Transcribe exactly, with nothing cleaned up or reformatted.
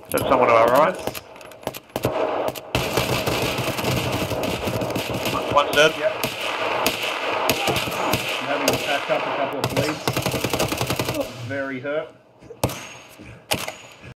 Is that someone to our right? One's dead. Yep. I'm having to patch up a couple of bleeds. Very hurt.